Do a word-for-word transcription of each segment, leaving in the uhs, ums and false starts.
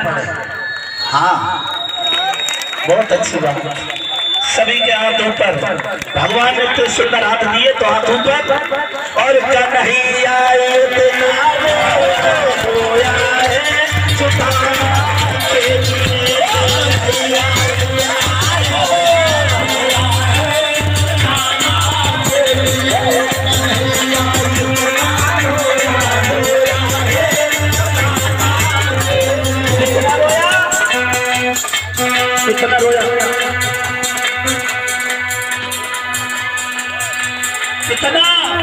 पड़े। हाँ, बहुत अच्छी बात। सभी के हाथों पर भगवान ने इतने सुंदर हाथ दिए तो हाथों पर और कन्हैया कितना रोया कितना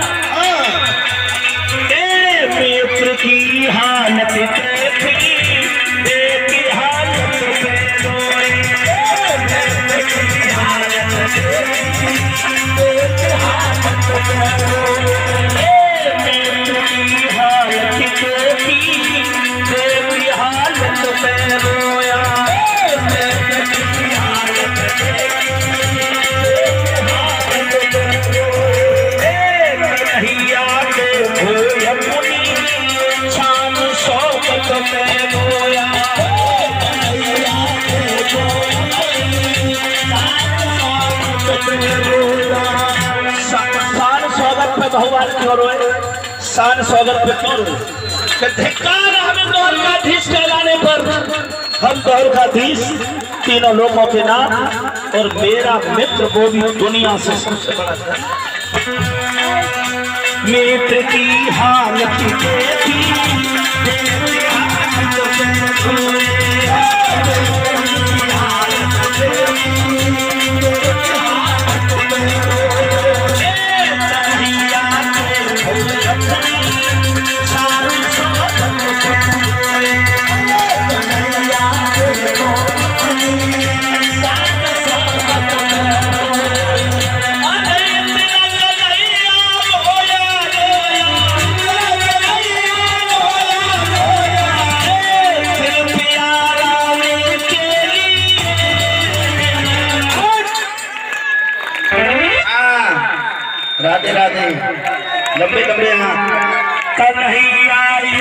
ए मित्र की हालत कैसी देखी हालत पे रोए मित्र की हालत कैसी देखी हालत पे रोए मित्र की हालत कैसी देखी हालत पे रोया भगवान क्यों रोए? शान स्वागत पे क्यों रोए? धिक्कार हमें द्वारकाधीश कहलाने पर। हम द्वारकाधीश तीनों लोगों के नाम और मेरा मित्र वो भी दुनिया से सबसे बड़ा है। मित्र की हालत कैसी राधे राधे लंबे लंबे हाथ कन्हैया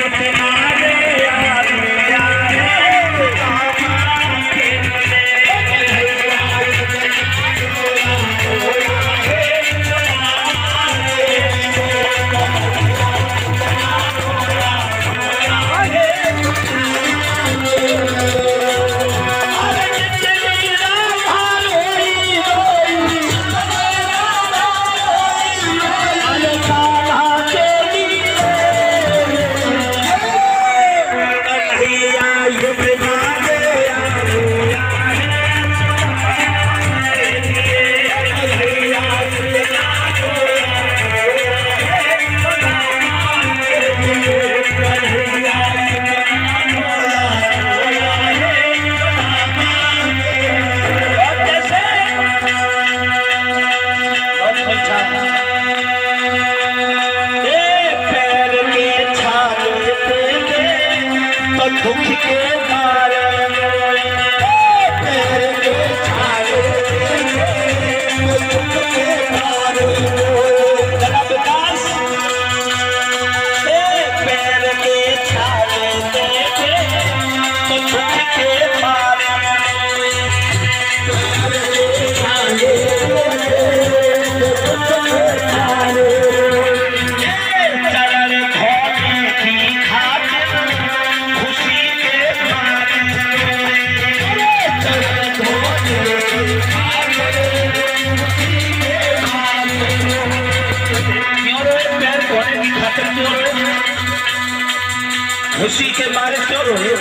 दुख के मारे पैर के छाले दुख के मारे पैर के छाले देखे तो दुख के मारे चरण घोड़े की खातिर खुशी खुशी के मारे क्यों रोए?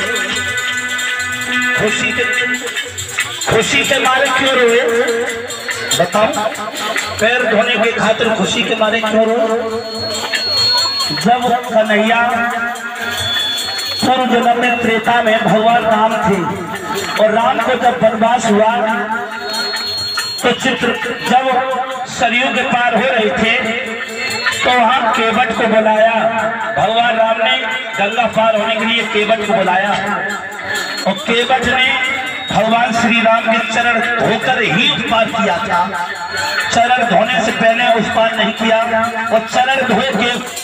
खुशी के खुशी के मारे क्यों रोए? बताओ। पैर धोने के खातिर खुशी के मारे क्यों रोए? जब कन्हैया पूर्व जन्म में त्रेता में भगवान राम थे और राम को जब वनवास हुआ तो चित्र जब सरयू के पार हो रहे थे तो वहां केवट को बुलाया। भगवान राम ने गंगा पार होने के लिए केवट को बुलाया और केवट ने भगवान श्री राम के चरण धोकर ही उस पार किया था। चरण धोने से पहले उस पार नहीं किया और चरण धो के